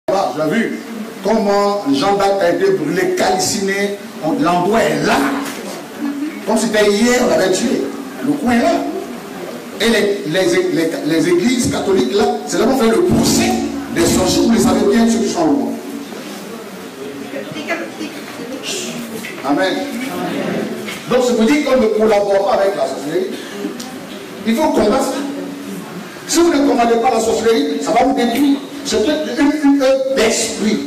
J'ai vu comment Jean d'Arc a été brûlé, calciné. L'endroit est là. Comme c'était hier, on l'avait tué. Le coin est là. Et les églises catholiques là, c'est là qu'on fait le procès des sorciers. Vous le savez bien, ceux qui sont au monde. Amen. Donc, ça veut dire qu'on ne collabore pas avec la sorcellerie. Il faut combattre ça. Si vous ne combattez pas la sorcellerie, ça va vous détruire. C'est une œuvre d'esprit.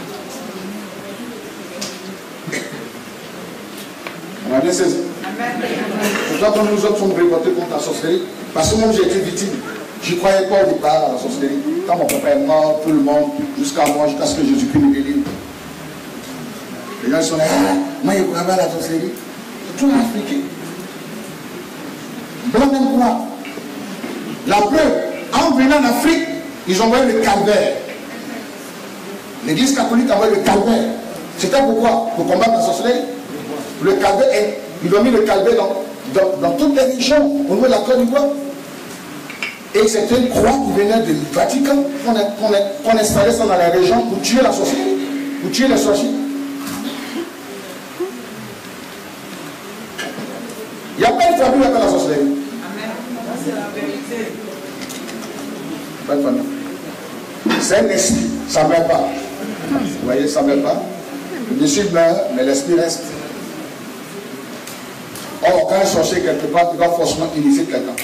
On a bien saisi. C'est pour ça que nous autres sommes révoltés contre la sorcellerie. Parce que moi j'ai été victime. Je ne croyais pas au départ à la sorcellerie. Quand mon papa est mort, tout le monde, jusqu'à moi, jusqu'à ce que Jésus-Christ me délivre. Les gens sont là, moi je ne crois pas à la sorcellerie. Tout m'a expliqué. Blanc même quoi. La preuve, en venant en Afrique, ils ont envoyé le calvaire. L'église catholique a envoyé le calvaire. C'était pourquoi? Pour combattre la sorcellerie. Le calvaire, ils ont mis le calvaire dans toutes les régions, au niveau de la Côte d'Ivoire. Et c'était une croix qui venait du Vatican, qu'on installait ça dans la région pour tuer la sorcellerie, pour tuer les sorciers. Il n'y a pas de famille avec la sorcellerie. Amen. C'est la vérité. Pas de famille. C'est un esprit, ça ne meurt pas. Vous voyez, ça ne meurt pas. Le monsieur meurt, mais l'esprit reste. Or, quand un sorcier quelque part, il va forcément initier quelqu'un.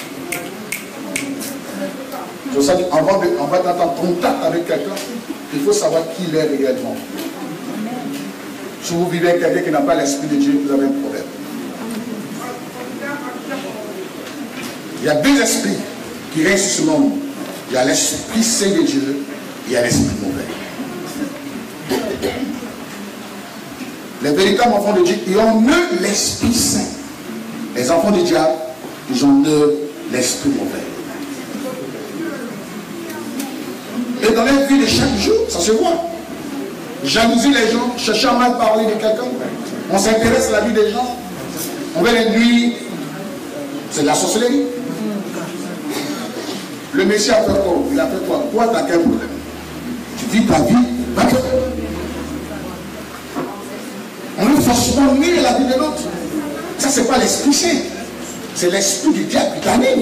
C'est pour ça qu'avant d'être en contact avec quelqu'un, il faut savoir qui il est réellement. Si vous vivez avec quelqu'un qui n'a pas l'esprit de Dieu, vous avez un problème. Il y a deux esprits qui règnent sur ce monde. Il y a l'esprit saint de Dieu et il y a l'esprit mauvais. Les véritables enfants de Dieu, ils ont eux l'esprit saint. Les enfants du diable, ils ont eux l'esprit mauvais. Et dans leur vie de chaque jour, ça se voit. Jalousie les gens, chercher à mal parler de quelqu'un. On s'intéresse à la vie des gens. On veut les nuire. C'est de la sorcellerie. Le Messie a fait quoi? Il a fait quoi? Toi, tu as quel problème? Tu vis ta vie, pas que. On veut forcément nuire la vie de l'autre. Ça, c'est pas l'esprit saint. C'est l'esprit du diable qui t'anime.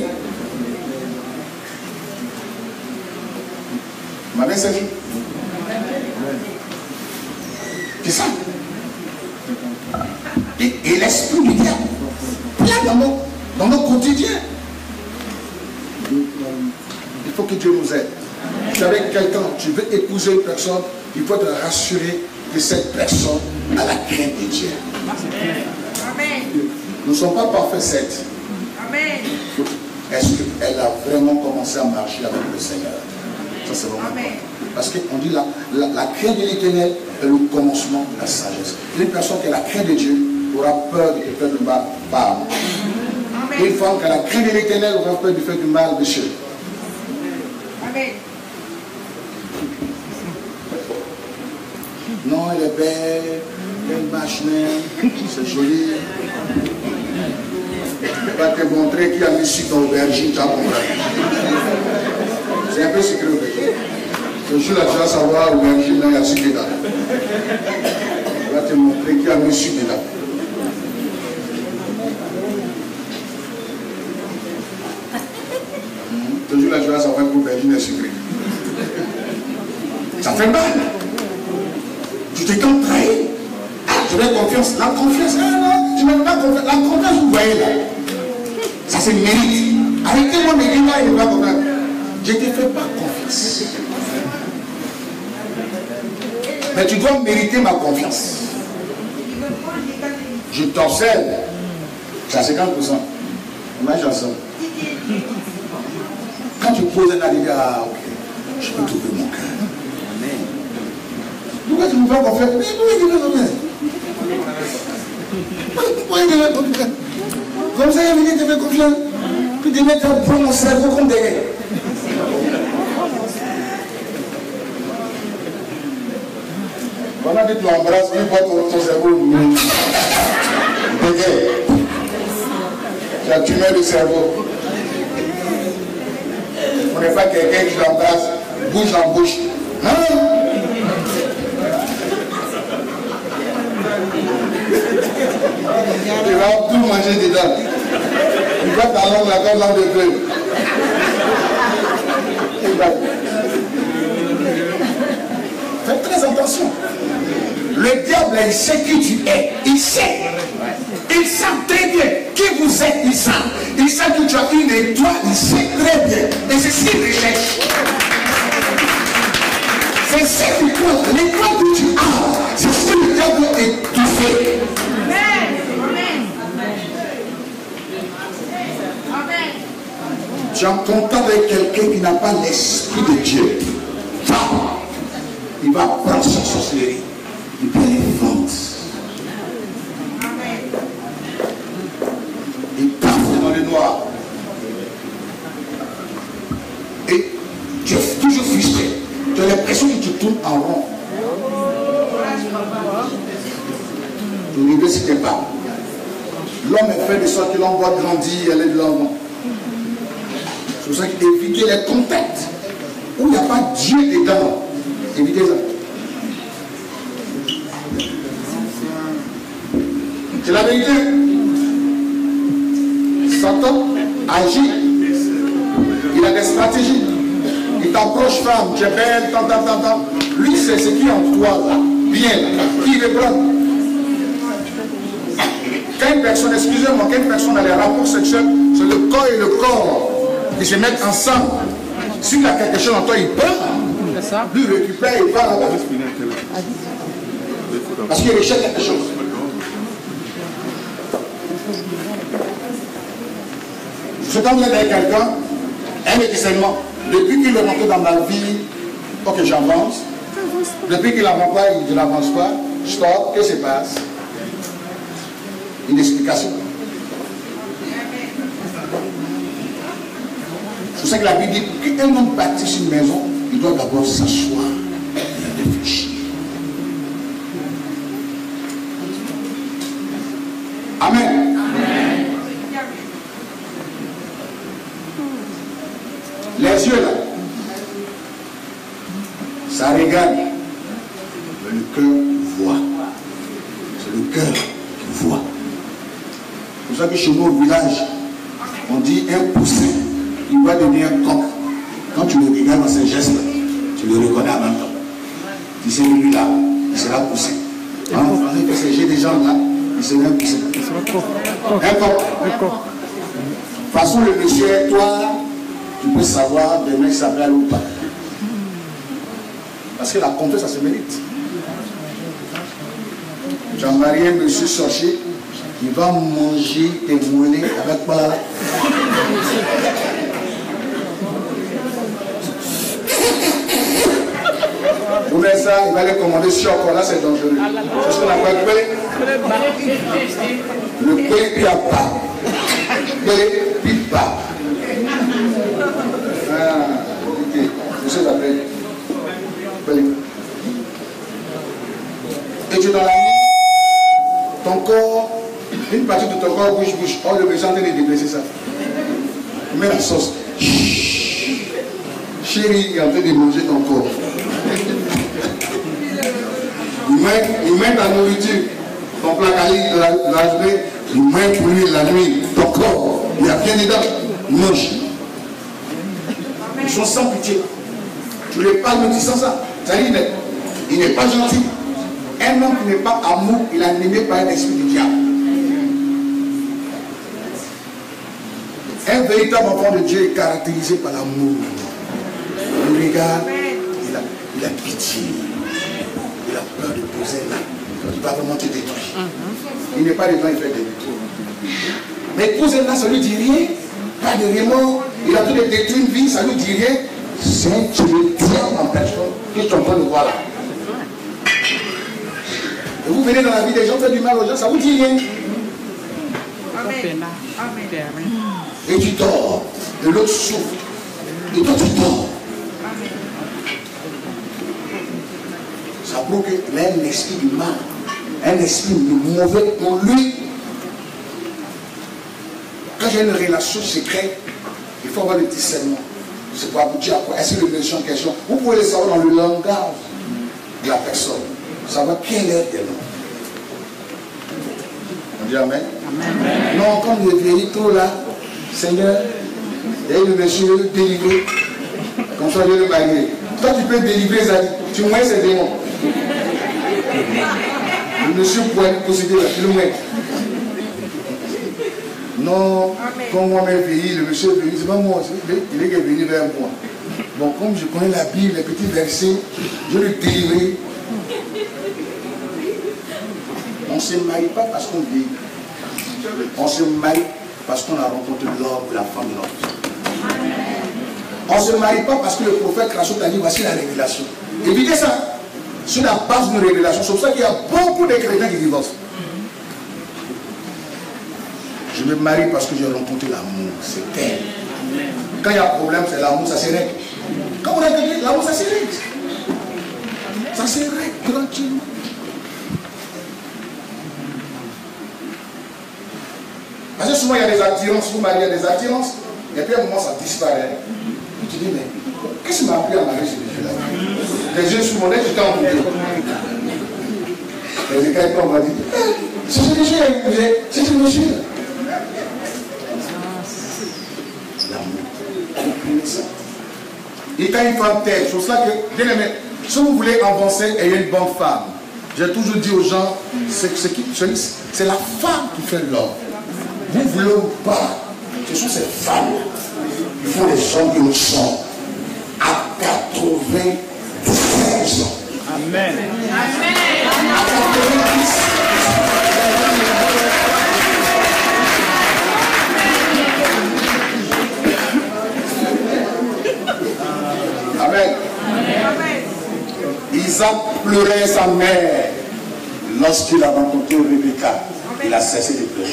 Vous m'avez saisi? C'est ça. Et l'esprit du diable, là dans nos quotidiens. Il faut que Dieu nous aide. Tu es avec quelqu'un, tu veux épouser une personne, il faut te rassurer que cette personne a la crainte de Dieu. Amen. Nous ne sommes pas parfaits, certes. Amen. Est-ce qu'elle a vraiment commencé à marcher avec le Seigneur? Ça, c'est vraiment important. Parce qu'on dit la crainte de l'Éternel est le commencement de la sagesse. Une personne qui a la crainte de Dieu aura peur de faire du mal par moi. Une femme qui a la crainte de l'Éternel aura peur de faire du mal, monsieur. Amen. Non, elle est belle, elle marche bien, c'est joli. Elle va te montrer qu'il y a mis sucre dans l'aubergine, tu vas comprendre. C'est un peu secret l'aubergine. Ce jour-là, tu vas savoir l'aubergine, il y a sucre dedans. Elle va te montrer qu'il y a mis sucre dedans. Ce jour-là, tu vas savoir que l'aubergine est sucrée. Ça fait mal. Tu t'es quand trahi. Je veux confiance. La confiance, tu n'as pas confiance. La confiance, vous voyez là. Ça c'est mérite. Arrêtez-moi de dire là, il ne va pas comprendre. Je ne te fais pas confiance. Mais tu dois mériter ma confiance. Je t'observe. C'est à 50%. Moi, j'en sors. Quand tu poses un arrivé, ah ok, je peux trouver mon cœur. Pourquoi tu me fais confiance? Mais pourquoi tu me fais confiance? Pourquoi tu me fais confiance? Comme ça, il vient te faire confiance. Puis tu mets prendre mon cerveau comme derrière. Pendant que tu l'embrasses, il voit ton cerveau. Derrière. Tu as tué le cerveau. On n'est pas quelqu'un qui l'embrasse, bouche en bouche. Non. manger dedans. Il va ta langue là comme langue de bœuf. Faites très attention. Le diable, il sait qui tu es. Il sait. Il sait très bien qui vous êtes. Il sait que tu as une étoile. Il sait très bien. Et c'est ce qu'il recherche. C'est ce qu'il croit. L'étoile que tu as, c'est ce que le diable veut étouffer. Tu es en contact avec quelqu'un qui n'a pas l'esprit de Dieu. Il va prendre sa sorcellerie. Il peut les vendre. Il part dans le noir. Et tu es toujours frustré. Tu as l'impression que tu tournes en rond. Tu ne réussissais pas. L'homme est fait de sorte que l'on voit grandir et aller de l'avant. C'est pour ça qu'il faut éviter les contacts où il n'y a pas Dieu dedans. Évitez ça. C'est la vérité. Satan agit. Il a des stratégies. Il t'approche, femme, tu es belle, tant. Lui, c'est ce qui est en toi, là. Bien, là. Qui veut prendre. Quand une personne, excusez-moi, quand une personne a les rapports sexuels, c'est le corps et le corps qui se mettent ensemble. S'il a quelque chose en toi, il prend. Lui, il récupère, il va là-bas. Parce qu'il recherche quelque chose. Je quand vous êtes avec quelqu'un, un discernement, depuis qu'il est rentré dans ma vie, ok, j'avance. Depuis qu'il n'avance pas, je n'avance pas. Stop, qu'est-ce qui se passe? Une explication. C'est pour ça que la Bible dit qu'un homme bâtit une maison, il doit d'abord s'asseoir et réfléchir. Amen. Les yeux là, ça regarde, mais le cœur voit. C'est le cœur qui voit. C'est pour ça que chez nous au village, on dit un poussin, il va devenir coq. Quand tu le regardes dans ces gestes, tu le reconnais en même temps. Tu sais, lui là, il sera poussé. Hein? Vous pensez que c'est j'ai des gens là, il sera un poussin. Un coq. De toute façon, le monsieur est toi. Tu peux savoir demain si ça va ou pas. Parce que la confiance, ça se mérite. Tu as marié un monsieur sorcier, il va manger tes mollets avec quoi là? Vous mettez ça, il va les commander sur quoi là, c'est dangereux. C'est ce qu'on appelle le pélé puis à pas. Pélé puis pas. Ok, je sais l'appeler. Et tu es dans la nuit, ton corps, une partie de ton corps bouge. Oh, le méchant est en train de déplacer ça. Tu mets la sauce. Chérie, il est en train de manger ton corps. Il met ta nourriture, ton placali de la journée, il met pour lui la nuit, ton corps, il y a bien dedans, il mange. Ils sont sans pitié. Tu les parles, mais tu sens ça. C'est-à-dire, il n'est pas gentil. Un homme qui n'est pas amour, il est animé par un esprit du diable. Un véritable enfant de Dieu est caractérisé par l'amour. Il regarde, il a pitié. Il a peur de poser là. Il va vraiment te détruire. Il n'est pas dedans, il fait des détours. Mais poser là, ça ne lui dit rien. Pas de remords. Il a tout de détruire une vie, ça ne lui dit rien. C'est tu le tiens en personne. Qu'est-ce que tu es en train de voir là? Et vous venez dans la vie des gens, faire du mal aux gens, ça vous dit rien. Amen. Et tu dors. Et l'autre souffre. Et toi tu dors. Ça prouve qu'il a un esprit du mal. Un esprit mauvais en lui. Quand j'ai une relation secrète, il faut avoir le discernement. C'est pour aboutir à quoi? Est-ce que le méchant en question? Vous pouvez le savoir dans le langage de la personne. Savoir quel est le nom. On dit amen. Amen. Non, comme il est vieilli trop là, Seigneur, et le monsieur délivré, comme ça je vais le marier. Toi tu peux délivrer Zadi, tu moins ces démons. Le monsieur pourrait posséder là, tu le moins. Non, quand moi-même vieilli, le monsieur est venu, c'est pas moi, il est venu vers moi. Bon, comme je connais la Bible, les petits versets, je le délivrer. On ne se marie pas parce qu'on vit. On se marie parce qu'on a rencontré l'homme ou la femme de notre vie. On ne se marie pas parce que le prophète Rachot a dit voici la révélation. Évitez ça. Sur la base d'une révélation. C'est pour ça qu'il y a beaucoup de chrétiens qui divorcent. Je me marie parce que j'ai rencontré l'amour. C'est tel. Quand il y a un problème, c'est l'amour, ça se règle. Quand on a quelqu'un, l'amour, ça se règle. Ça se règle tranquillement. Parce que souvent il y a des attirances, vous mariez, il y a des attirances, et puis à un moment ça disparaît. Et tu dis, mais qu'est-ce qui m'a appris à marier ce monsieur-là? Les yeux sur mon nez, j'étais en bouteille. Et quelqu'un m'a dit, c'est ce monsieur, c'est ce monsieur. L'amour. Et quand il fait tête, c'est pour cela que, bien aimé, si vous voulez avancer, ayez une bonne femme. J'ai toujours dit aux gens, c'est la femme qui fait l'homme. Vous voulez ou pas, ce sont ces femmes qui font les hommes que nous sommes à 90 ans. Amen. À 90. Amen. Isaac pleurait sa mère lorsqu'il a rencontré Rebecca. Il a cessé de pleurer.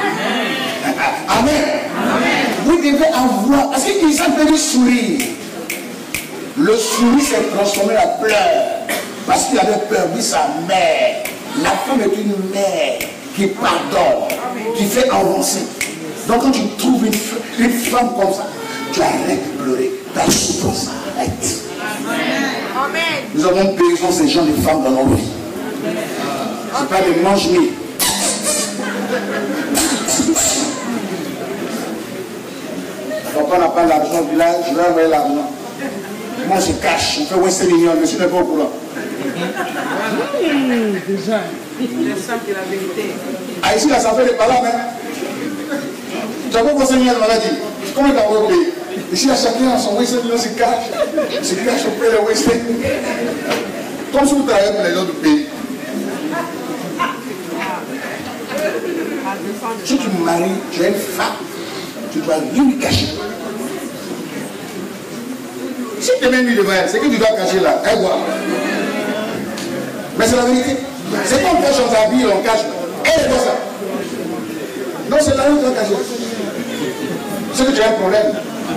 Amen. Vous devez avoir. Parce qu'Isaac devait sourire. Le sourire s'est transformé en pleurs. Parce qu'il avait perdu sa mère. La femme est une mère qui pardonne, qui fait avancer. Donc quand tu trouves une femme comme ça, tu arrêtes de pleurer. Ta souffrance arrête. Amen. Nous avons besoin de ces gens de femmes dans nos vies. Ce n'est pas des mange-mie. Papa n'a pas l'argent au village, je vais envoyer l'argent. Moi je cache, on fait West millions, le monsieur n'est pas au courant. Déjà. C'est ça qui est la vérité. Ah ici là ça fait des palabres, hein. Tu as pas pensé à la maladie. Comment tu as oublié? Ici là chacun a son West millions se cache auprès de West. Comme si vous travaillez pour les autres pays. Si tu me maries, tu es une femme, tu dois rien lui cacher. Si tu m'aimes devant elle, c'est que tu dois cacher là. Elle voit. Mais c'est la vérité. C'est pas on cache dans ta vie, on cache. Elle est comme ça. Non, c'est là où tu dois cacher. C'est que tu as un problème.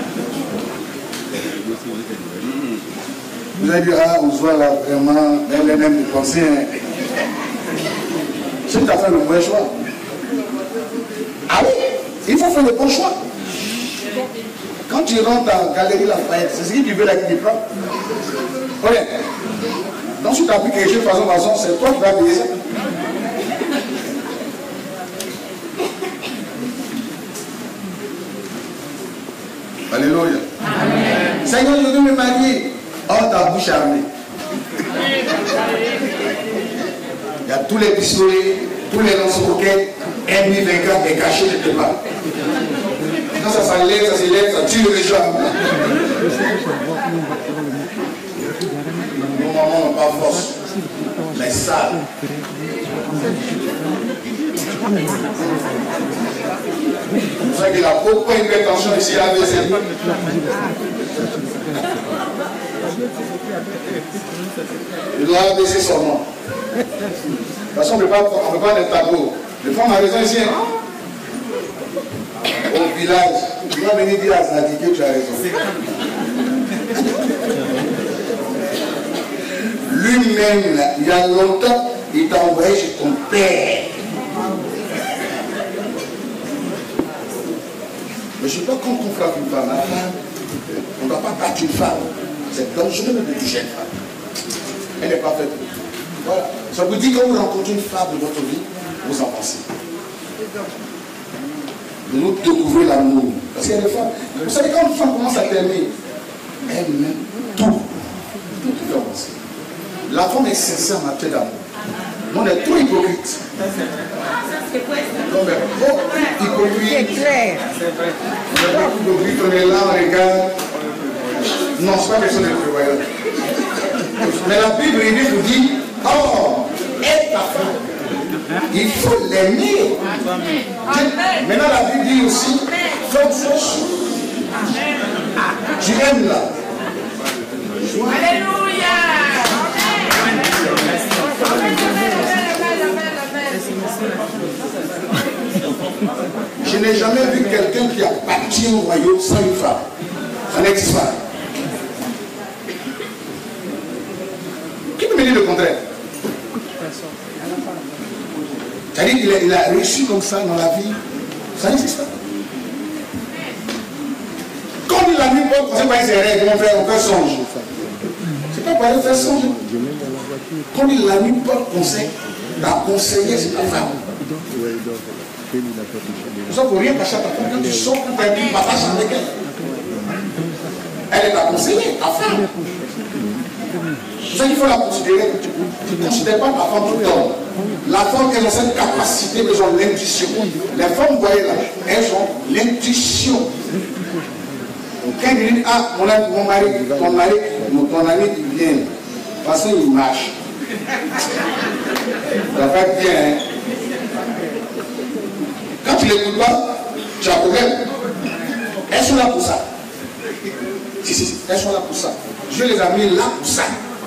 Vous allez dire, ah, on se voit là, vraiment, elle est même de penser. Si tu as fait le mauvais choix. Ah oui, il faut faire le bon choix. Quand tu rentres en galerie Lafayette, c'est ce que tu veux là qui te prend. Oui. Donc si tu appliques quelque chose façon, c'est toi qui vas payer ça. Alléluia. Amen. Seigneur, je veux me marier. Oh, ta bouche armée. Il y a tous les pistolets, tous les lance-roquettes, M24 est caché quelque part. Quand ça s'enlève, ça s'élève, ça tue les gens. Nos mamans n'ont pas force. Mais ça. C'est pour ça qu'il a beaucoup d'attention ici à la vaisselle. Il doit baisser son nom. De toute façon, on ne peut pas être tableau. Les femmes ont raison ici. Hein? Au village, tu vas venir dire à Zadi que tu as raison. Lui-même, il y a longtemps, il t'a envoyé chez ton père. Mais je ne sais pas quand on frappe une femme. On ne doit pas battre une femme. C'est dangereux de toucher une femme. Elle n'est pas faite. Voilà. Ça vous dit quand vous rencontrez une femme de votre vie, vous en pensez. de nous découvrir l'amour. Parce qu'il y a des femmes, vous savez, quand une femme commence à t'aimer, elle aime tout. Tout qui fait avancer. La femme est sincère en matière d'amour. On est trop hypocrite. Non, mais trop hypocrite. C'est clair. On est beaucoup hypocrite, on est là, on regarde. Non, ce n'est pas question de prévoyance. Mais la Bible nous dit, oh, aide ta femme. Il faut l'aimer. Maintenant, la Bible dit aussi, femme fausse. Tu aimes là. Alléluia. Je n'ai jamais vu quelqu'un qui appartient au royaume sans une femme. Ça n'existe pas. Qui peut me dire le contraire? C'est-à-dire qu'il a réussi comme ça dans la vie. Ça n'existe pas. Quand il a mis Paul, on ne sait pas ses règles, on fait songe. C'est pas pareil, faire songe. Quand il a mis Paul conseil, la conseiller, c'est ta femme. Pour ça, il ne faut rien cacher à ta femme. Quand tu sors pour faire du partage avec elle. Elle est ta conseillère, ta femme. C'est ça qu'il faut la considérer. Tu ne considères pas ta femme tout le temps. La femme, elle a cette capacité, elles ont l'intuition. Les femmes, vous voyez là, elles ont l'intuition. Quand ils disent, ah, mon mari, ton ami qui vient, parce qu'il marche. Ça va être bien. Hein? Quand tu ne l'écoutes pas, tu as un problème. Elles sont là pour ça. Si, elles sont là pour ça. Dieu les a mis là pour ça.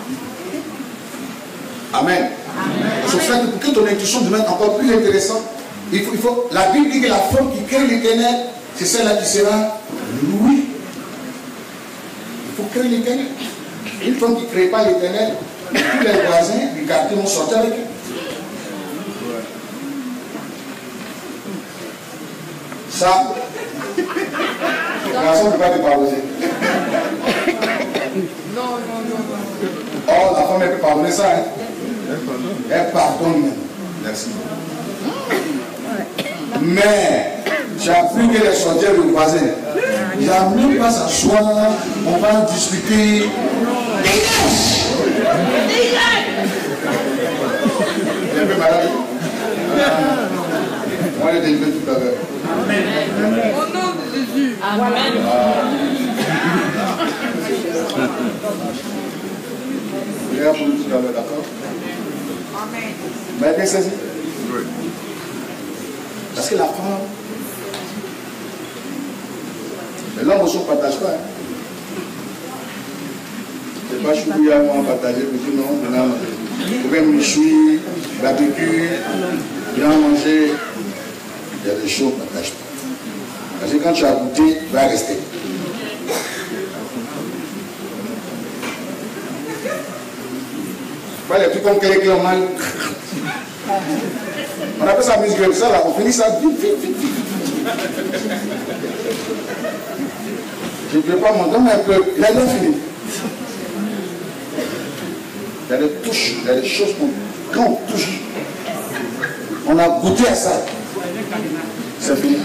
Amen. C'est pour ça que pour que ton intuition devienne encore plus intéressante, il faut, la Bible dit que la femme qui crée l'Éternel, c'est celle-là qui sera louée. Il faut créer l'Éternel. Une femme qui ne crée pas l'Éternel, tous les voisins du quartier vont sortir avec elle. Ça, la garçon ne peut pas te pardonner. Non. Oh, la femme, elle peut pardonner ça. Hein? Elle pardonne même. Merci. Mais, j'ai appris que les sorcières du voisin, il n'a même pas s'asseoir, on va discuter. Dégage! Il est un peu malade. Moi, je l'ai délivré tout à l'heure. Au nom de Jésus. Amen. Je vais pour tout à l'heure, d'accord? Amen. Vous avez bien saisi? Oui. Parce que la femme, l'homme aussi ne partage pas. Hein. C'est pas choubouya, moi, partager, mais non, maintenant, vous pouvez me chouiller, barbecue, bien manger. Il y a des choses qu'on ne partage pas. Parce que quand tu as goûté, tu vas rester. Pas les trucs comme quelqu'un qui ont mal. On appelle ça musique comme ça, là, on finit ça vite. Je ne peux pas m'entendre, mais un peu. Il a bien fini. Il y a des touches, il y a des choses quand on touche, on a goûté à ça. C'est fini.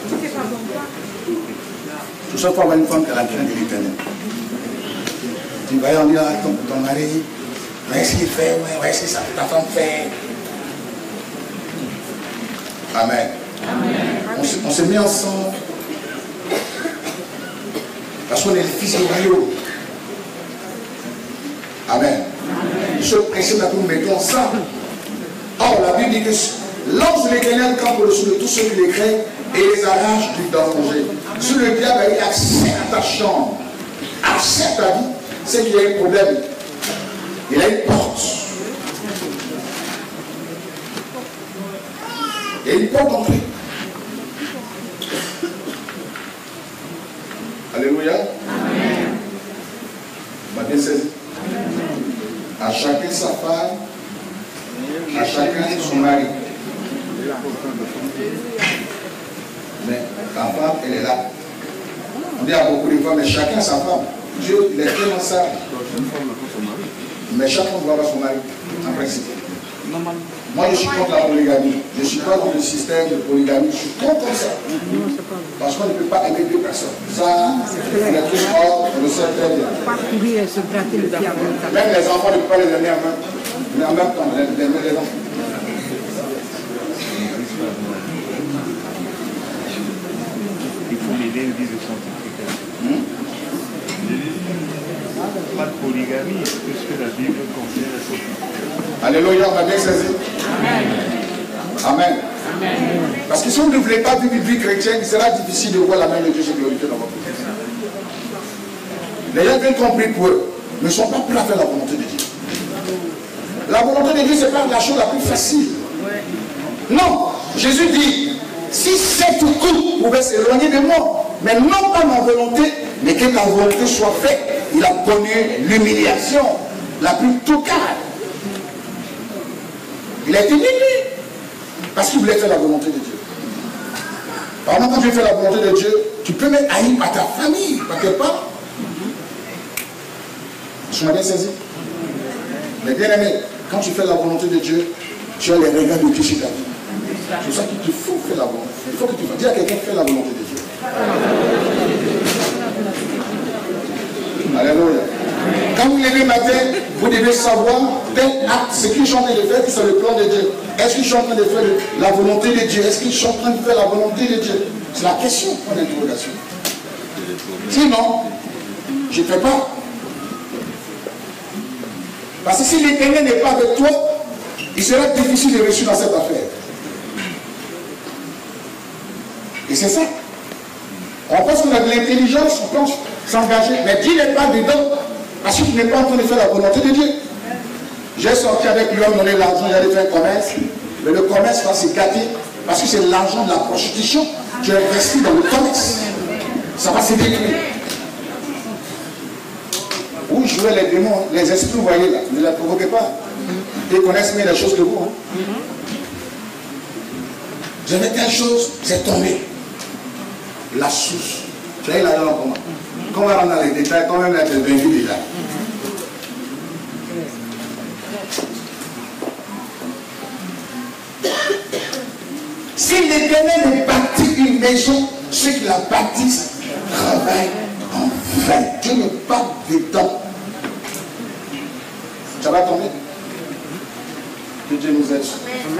Tout ça pour avoir une femme qui a la crainte de l'Éternel. Tu vas y en dire à ton mari, ouais, ce qu'il fait, ouais, c'est ça que ta femme fait. Amen. On s'est mis ensemble parce qu'on est les fils du royaume. Amen. Ce principe-là que nous mettons ensemble. Or, la Bible dit que l'ange de l'Éternel campe au-dessus de tous ceux qui les craignent et les arrache du danger. Si le diable a accès à ta chambre, accès à ta vie, c'est qu'il y a un problème. Il a une porte. Il y a une porte d'entrée. Alléluia. Amen. Va bien saisi. À chacun sa femme, à chacun son mari. Mais ta femme, elle est là. On dit à beaucoup de femmes, mais chacun sa femme. Dieu, il est tellement sage. Mais chaque femme doit avoir son mari, en principe. Moi, je suis contre la polygamie. Je ne suis pas dans le système de polygamie. Je suis contre ça. Parce qu'on ne peut pas aimer deux personnes. Ça, on est tous morts, on le sait très bien. Même les enfants ne peuvent pas les aimer en même temps. Les enfants. Il faut l'aider l'église de sanctification. Pas de polygamie, puisque la Bible contient la sanctification. Alléluia, on va bien saisir. Amen. Amen. Parce que si vous ne voulez pas vivre une vie chrétienne, il sera difficile de voir la main de Dieu se glorifier dans votre vie. Les gens viennent compris pour eux, ne sont pas prêts à faire la volonté de Dieu. La volonté de Dieu, ce n'est pas la chose la plus facile. Non, Jésus dit, si cette coupe pouvait s'éloigner de moi, mais non pas ma volonté, mais que ta volonté soit faite, il a connu l'humiliation la plus totale. Il a été humilié parce qu'il voulait faire la volonté de Dieu. Par exemple, quand tu fais la volonté de Dieu, tu peux même haïr par ta famille, par tes parents. Tu m'as bien saisi? Mais bien aimé, quand tu fais la volonté de Dieu, tu as les regards de Dieu sur ta vie. C'est pour ça qu'il te faut faire la volonté. Il faut que tu fasses. Dis à quelqu'un fais la volonté de Dieu. Alléluia. Quand vous levez le matin, vous devez savoir tel acte, ce que je suis en train de faire, c'est le plan de Dieu. Est-ce que je suis en train de faire la volonté de Dieu? Est-ce que je suis en train de faire la volonté de Dieu? C'est la question, point d'interrogation. Sinon, je ne fais pas. Parce que si l'Éternel n'est pas avec toi, il sera difficile de réussir dans cette affaire. Et c'est ça. On pense qu'on a de l'intelligence, on pense s'engager, mais Dieu n'est pas dedans, parce qu'il n'est pas en train de faire la volonté de Dieu. J'ai sorti avec lui, on donnait l'argent, j'allais faire un commerce, mais le commerce va se gâter, parce que c'est l'argent de la prostitution. Tu investis dans le commerce, ça va se détruire. Où jouaient les démons, les esprits, vous voyez là, ne les provoquez pas. Ils connaissent mieux les choses que vous. J'avais telle chose, c'est tombé. La source. Tu as eu là-dedans comment? Quand on va rentrer dans les détails, quand même, là, tu es vaincu déjà. Si l'Éternel bâtit une maison, ceux qui la bâtissent travaillent en vain. Dieu n'est pas dedans. Ça va tomber. Que Dieu nous aide.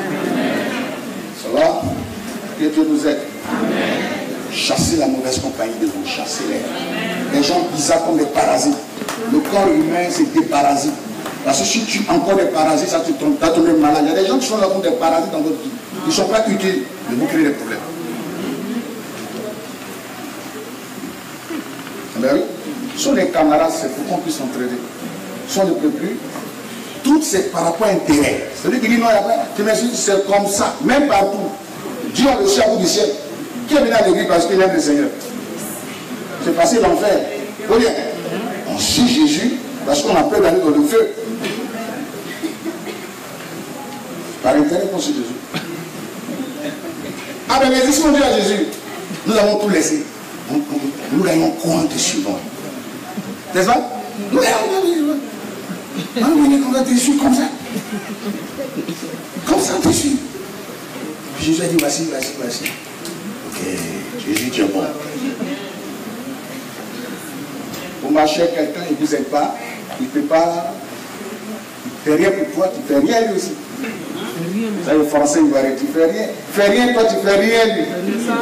Ça va? Que Dieu nous aide. Chassez la mauvaise compagnie de vous, chassez-les. Les gens bizarres comme des parasites. Le corps humain, c'est des parasites. Parce que si tu as encore des parasites, ça te tombe malade. Il y a des gens qui sont là comme des parasites dans votre vie. Ils ne sont pas utiles, mais vous créez des problèmes. Ben oui. Ce sont des camarades, c'est pour qu'on puisse s'entraider. Si on ne peut plus, tout c'est par rapport à intérêt. Celui qui dit non, c'est comme ça, même partout. Dieu a reçu à bout du ciel. Qui est venu à l'église parce qu'il aime le Seigneur? C'est passé l'enfer. Faut bien. On suit Jésus parce qu'on a peur d'aller dans le feu. Par intérêt qu'on suit Jésus. Ah ben mais si on dit à Jésus, nous avons tout laissé. Nous gagnons quoi en te suivant? N'est-ce pas? Nous gagnons. On va te suivre comme ça. Comme ça on te suit. Puis Jésus a dit voici. Ok, Jésus tu es bon. Vous marchez avec quelqu'un, il ne vous aide pas, il ne peut pas, il ne fait rien pour toi, tu ne fais rien lui aussi. Ça le français il va dire, tu ne fais rien. Fais rien toi, tu ne fais rien lui.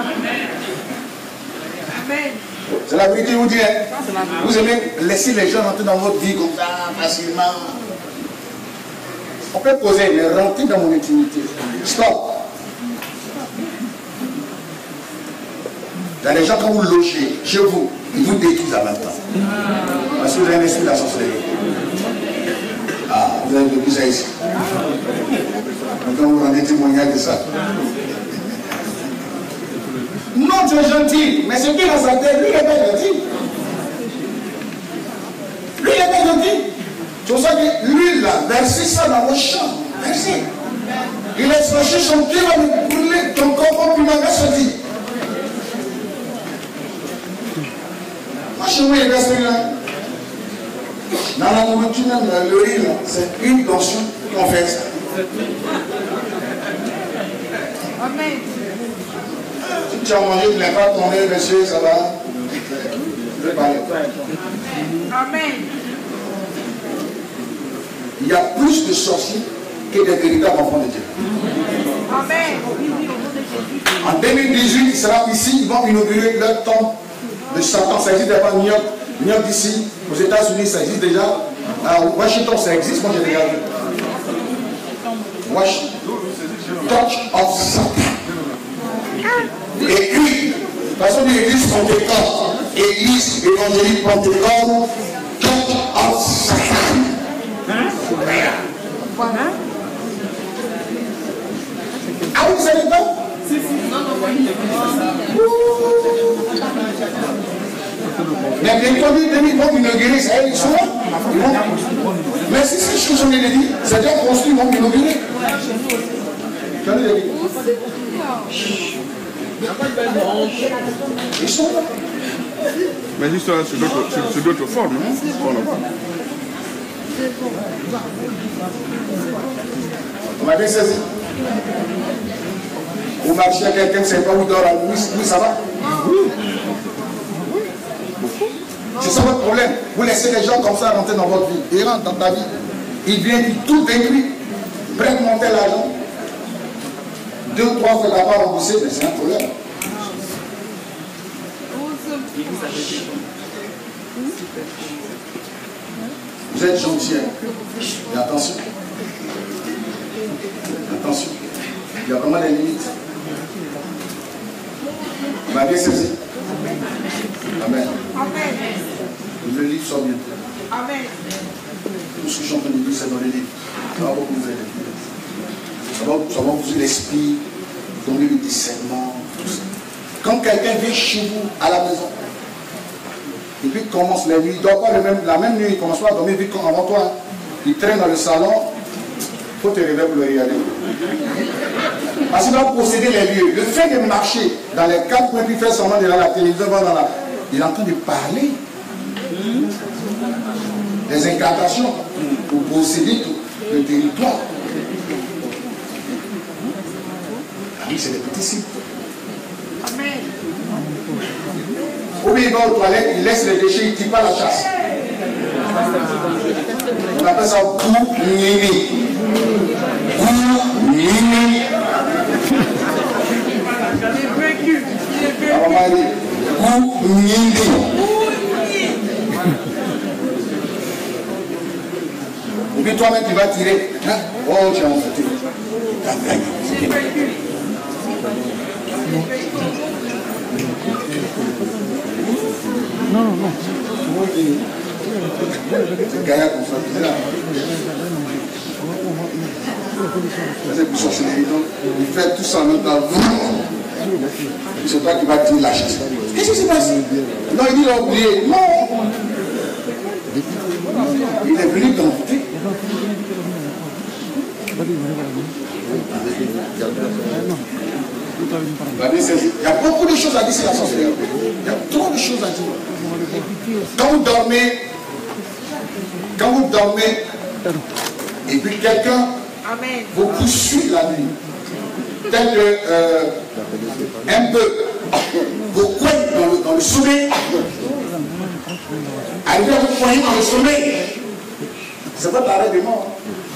C'est la vérité, vous dites. Vous aimez laisser les gens rentrer dans votre vie comme ça, facilement. On peut poser, mais rentrer dans mon intimité. Stop. Il y a des gens, quand vous logez chez vous, ils vous détruisent en même temps. Parce que vous avez un esprit de la sorcellerie. Ah, vous avez vécu ça ici. Maintenant, vous rendez témoignage de ça. Non, tu es gentil, mais ce qui est dans sa tête, lui, il n'est pas gentil. Lui, il n'est pas gentil. C'est pour ça que lui, là, versez ça dans vos champs. Versez. Il a explosé son pied, va me brûler ton corps, puis il m'a sorti. Moi, chez moi, il reste là. Dans la nourriture, même, le riz, c'est une notion qu'on fait ça. Amen. Si tu as mangé, tu n'as pas tombé, monsieur, ça va. Je vais parler. Amen. Il y a plus de sorciers que des véritables enfants de Dieu. Amen. En 2018, il sera ici, ils vont inaugurer leur temple de Satan. Ça existe déjà à New York d'ici. Aux États-Unis, ça existe déjà. À Washington, ça existe. Moi, j'ai déjà vu. Touch of Satan. Écrit. Façon de l'église Pentecôte. Église évangélique Pentecôte. Touch of Satan. Ah, vous ne savez pas? Mais bien entendu, ils vont inaugurer, ça ils sont là. Mais si c'est ce que je viens de dire, c'est déjà construit, ils vont inaugurer. Tu as dit? Ils sont là. Mais l'histoire, c'est d'autres formes. Hein? Vous m'avez saisi? Vous marchez à quelqu'un, ne sait pas où il dort à nuit, oui, ça va? C'est ça votre problème. Vous laissez les gens comme ça rentrer dans votre vie. Ils rentrent dans ta vie. Ils viennent, tout détruit. Prennent monter l'argent. 2 ou 3 fois, tu n'as pas remboursé, mais c'est un problème. Vous êtes gentil. Mais attention. Attention. Il y a vraiment des limites. Vous m'avez saisi? Amen. Amen. Le livre sort bientôt. Amen. Tout ce que je suis en train de dire, c'est dans les livres. Ça va beaucoup vous aider. Ça va vous aider l'esprit, donner le discernement, tout ça. Quand quelqu'un vient chez vous à la maison, et puis commence la nuit, il ne dort pas la même nuit, il ne commence pas à dormir vite avant toi. Il traîne dans le salon, il faut te réveiller pour le regarder. Parce qu'il doit posséder les lieux. Le fait de marcher dans les 4 coins, puis faire semblant de la télévision, il est en train de parler. Des incantations pour posséder tout le territoire. Ah oui, c'est des petits signes. Amen. Ou bien il va aux toilettes, il laisse les déchets, il ne tire pas la chasse. On appelle ça Gounini. Gounini. Et puis toi-même tu vas tirer. Hein? Oh, j'ai enfanté. Non. C'est Gaïa comme ça. C'est plus sorcellerie. Il fait tout ça en même temps. C'est toi qui vas dire la chasse. Qu'est-ce qui se passe? Non, il dit il a oublié. Non. Il est venu d'envoûter. Il y a beaucoup de choses à dire sur la sorcellerie. Il y a trop de choses à dire. Quand vous dormez, et puis quelqu'un vous poursuit la nuit, tel que un peu vous coigne dans le sommeil, arrivez à vous coigner dans le sommeil, c'est pas l'arrêt de mort.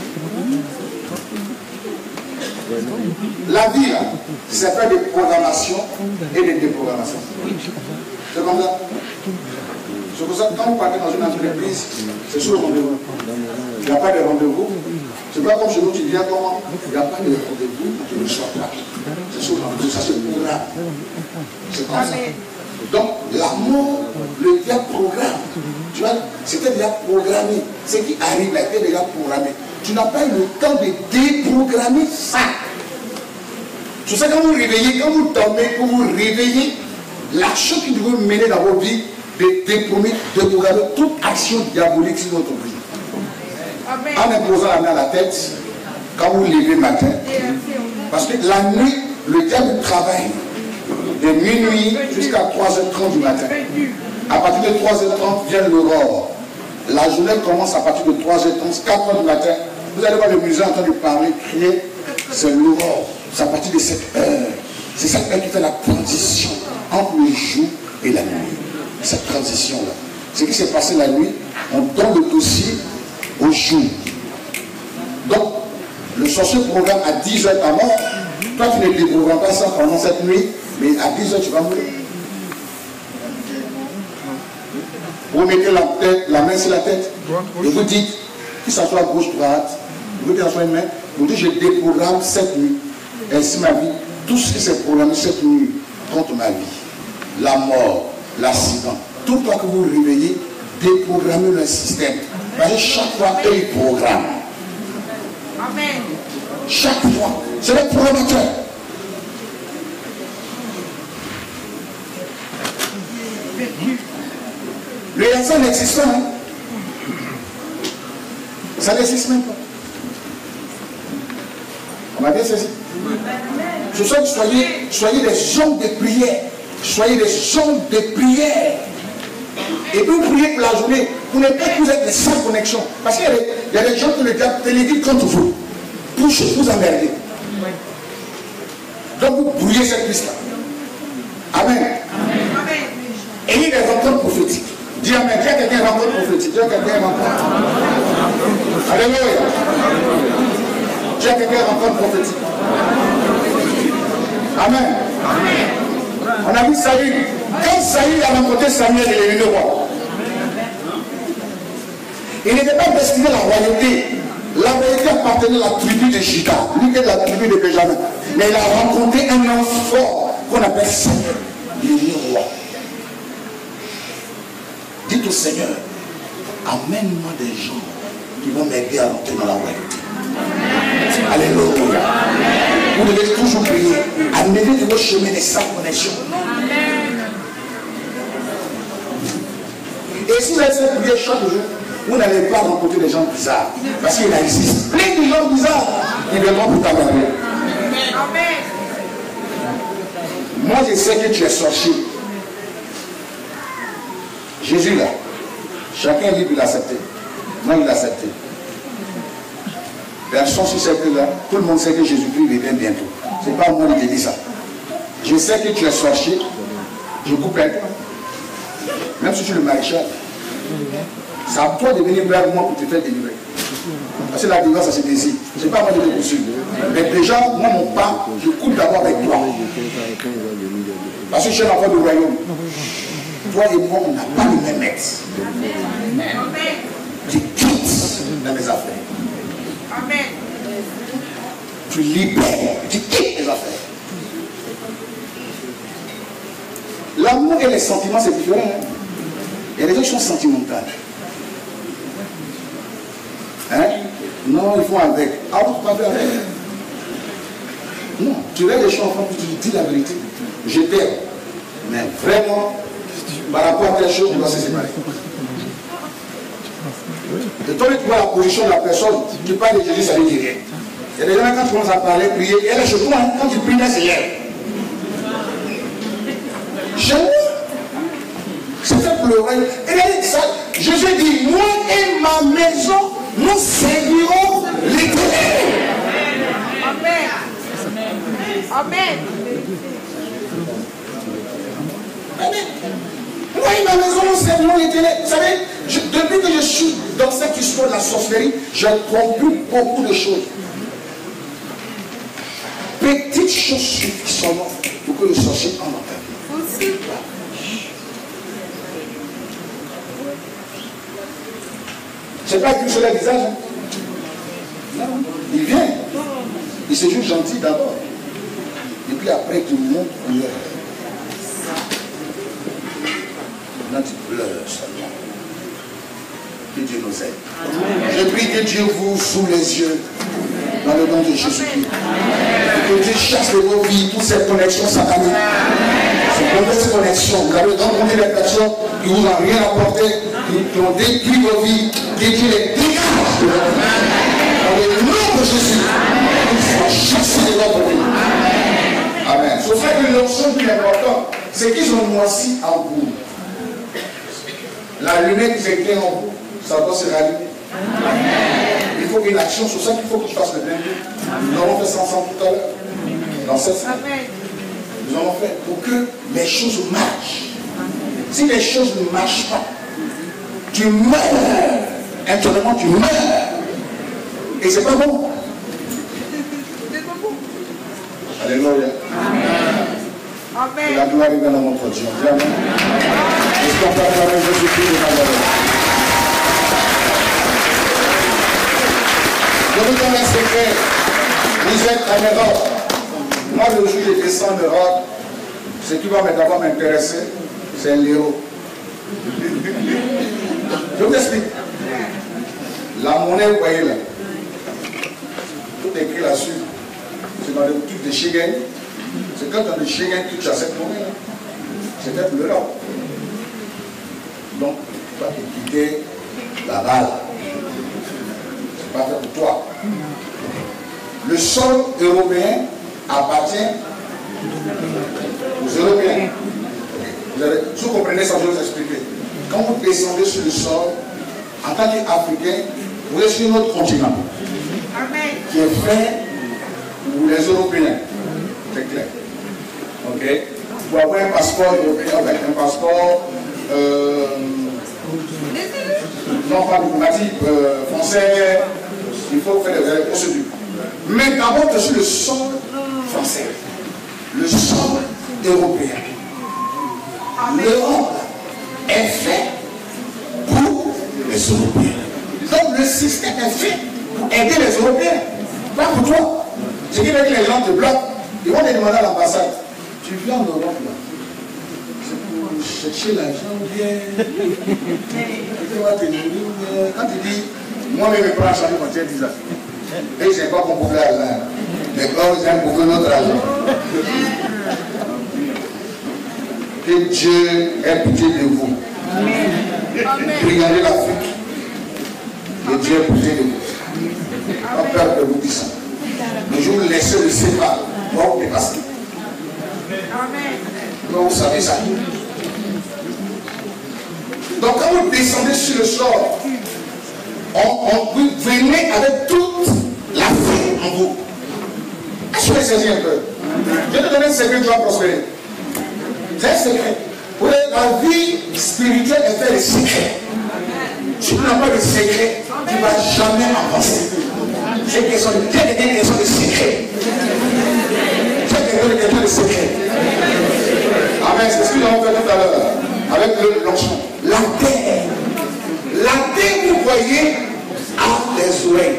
La vie, c'est faire des programmations et des déprogrammations. C'est comme ça. C'est pour ça que quand vous partez dans une entreprise, c'est sur le rendez-vous. Il n'y a pas de rendez-vous. C'est pas comme chez nous, tu viens comment? Il n'y a pas de rendez-vous, tu ne sors pas. C'est sur le rendez-vous, ça c'est le programme. C'est comme ça. Donc, la mort, le diable programme. Tu vois, c'était déjà programmé. Ce qui arrive là, était déjà programmé. Tu n'as pas eu le temps de déprogrammer ça. Tu sais, quand vous réveillez, quand vous dormez, quand vous réveillez, l'action qui doit mener dans vos vies, de déprogrammer toute action diabolique sur votre vie. En imposant la main à la tête, quand vous levez le matin, parce que la nuit, le diable travaille de minuit jusqu'à 3h30 du matin. À partir de 3h30 vient l'aurore. La journée commence à partir de 3h30, 4h du matin, Vous allez voir le musée en train de parler, crier, c'est l'aurore. C'est à partir de cette heure. C'est cette heure qui fait la transition entre le jour et la nuit. Cette transition-là. Ce qui s'est passé la nuit, on donne le dossier au jour. Donc, le sorcier programme à 10 h ta mort. Toi, tu ne déprogrammes pas ça pendant cette nuit, mais à 10 h tu vas mourir. Vous mettez la main sur la tête et vous dites, que ça soit gauche, droite, vous mettez une main, vous dites, je déprogramme cette nuit. Ainsi ma vie, tout ce qui s'est programmé cette nuit contre ma vie, la mort, l'accident, tout le temps que vous vous réveillez, déprogrammez le système. Parce que chaque fois, eux, ils programment. Amen. Chaque fois, c'est le programmateur. Le hasard n'existe pas. Hein? Ça n'existe même pas. On a bien saisi. Je souhaite que soyez des hommes de prière. Soyez des hommes de prière. Et puis vous priez pour la journée. Vous n'êtes pas que vous êtes des sans connexion. Parce qu'il y a des gens qui le diable télévisent contre vous. Pour vous emmerder. Donc vous priez cette piste-là. Amen. Amen. Ayez des rencontres prophétiques. Dis Amen. Dis à quelqu'un rencontre prophétique. Dis à quelqu'un rencontre. Alléluia. Dis à quelqu'un rencontre prophétique. Amen. On a vu Saül. Quand Saül a rencontré Samuel, il est devenu roi. Il n'était pas destiné à la royauté. La royauté appartenait à la tribu de Juda. Lui qui est de la tribu de Benjamin. Mais il a rencontré un homme fort qu'on appelle Samuel. Il est devenu roi. Dites au Seigneur, amène-moi des gens qui vont m'aider à rentrer dans la royauté. Alléluia. Vous devez toujours prier. Amenez de vos chemins des sans connexion. Et si vous avez cette prière chaque jour, vous n'allez pas rencontrer des gens bizarres. Parce qu'il existe plein de gens bizarres qui viendront pour t'amener. Moi, je sais que tu es sorcier. Jésus là, chacun est libre de l'accepter. Moi, il l'a accepté. Personne sur cette là, tout le monde sait que Jésus-Christ revient bientôt. Ce n'est pas moi qui dis ça. Je sais que tu es sorcier. Je coupe un peu. Même si tu es le maréchal. C'est à toi de venir vers moi pour te faire délivrer. Parce que la délivrance, ça se désire. Ce n'est pas moi qui te poursuivre. Mais déjà, moi, mon pas, je coupe d'abord avec toi. Parce que je suis l'enfant du royaume. Toi et moi, on n'a pas le même maître. Tu quittes dans mes affaires. Amen. Tu libères. Tu quittes les affaires. L'amour et les sentiments, c'est différent. Hein? Il y a des gens qui sont sentimentales. Hein? Non, ils font avec. Ah, vous ne pas avec. Non, tu verras les gens enfants, tu dis la vérité. Je t'aime. Mais vraiment, par rapport à telle chose, on doit se séparer. Et toi, tu vois la position de la personne, tu parles de Jésus, ça ne dit rien. Il y a des gens, quand tu commences à parler, prier, et là, je crois, quand tu pries, là, c'est hier. Chez moi, c'est fait pour le royaume. Et ça, Jésus dit, moi et ma maison, nous servirons l'Éternel. Amen. Amen. Amen. Moi et ma maison, nous servirons l'Éternel. Vous savez, depuis que je suis dans cette histoire de la sorcellerie, j'ai compris beaucoup de choses. Petites choses suffisent pour que le sorcier en entende. C'est pas qu'une seule visage. Non. Il vient. Il se joue gentil d'abord. Et puis après, il montre couleur. Maintenant, tu pleures seulement. Que Dieu nous aide. Je prie que Dieu vous sous les yeux. Dans le nom de Jésus-Christ. Que Dieu chasse de vos vies toutes ces connexions sataniques. Ces mauvaises connexions. Vous avez rencontré des personnes qui vous ont rien apporté, qui ont détruit vos vies. Que Dieu les dégage de votre vie. Dans le nom de Jésus. Ils sont chassés de votre vie. Amen. C'est pour ça que l'option plus importante, c'est qu'ils ont moisi en vous. La lumière qui s'éclaire en vous, ça doit se rallumer. Il faut une action sur ça qu'il faut que tu fasses le bien. Nous avons fait ça ensemble tout à l'heure. Dans cette salle. Nous avons fait pour que les choses marchent. Si les choses ne marchent pas, tu meurs. Intérieurement, tu meurs. Et c'est pas bon. Alléluia. Amen. La gloire est dans notre Dieu. Amen. Est-ce qu'on peut acclamer Jésus-Christ de Nazareth? Je vous donne un secret. Vous êtes en Europe. Moi, le jour où je descends en Europe, ce qui va d'abord m'intéresser, c'est l'euro. Je vous explique. La monnaie, vous voyez là, tout est écrit là-dessus. C'est dans le truc de Schengen. C'est quand dans le Schengen que tu as cette monnaie là. C'est peut-être l'Europe. Donc, tu vas te quitter la balle. C'est pas fait pour toi. Le sol européen appartient aux Européens. Si vous comprenez ça, je vais vous expliquer. Quand vous descendez sur le sol, en tant qu'Africain, vous êtes sur notre continent. Amen. Qui est fait pour les Européens. C'est clair. Ok? Pour avoir un passeport européen avec un passeport non pas diplomatique, français, il faut faire des procédures. Mais d'abord, tu es sur le sol français, le sol européen. L'Europe est fait pour les Européens. Donc le système est fait pour aider les Européens, pas pour toi. Ce qui veut que les gens te bloquent, ils vont te demander à l'ambassade. Tu viens en Europe là, c'est pour chercher l'argent bien. Quand tu dis, moi-même je prends un chalet quand tu es 10 ans. Et je n'ai pas pour beaucoup d'argent. Mais quand vous avez beaucoup d'autres argent. Que Dieu ait pitié de vous. Regardez l'Afrique. Que Dieu ait pitié de vous. Pas peur de vous dire ça. Le jour où vous laissez le séparer, vous dépassez. Donc vous savez ça. Donc quand vous descendez sur le sol, vous venez avec toute la foi en vous. Est-ce que vous saisissez un peu? Je vais te donner un secret, tu vas prospérer. C'est un secret. La vie spirituelle est faite de secrets. Si tu n'as pas de secret, tu ne vas jamais avancer. C'est question de secret. C'est question de secret. Amen. C'est ce que nous avons fait tout à l'heure avec l'onction. La terre, vous voyez, a des oreilles.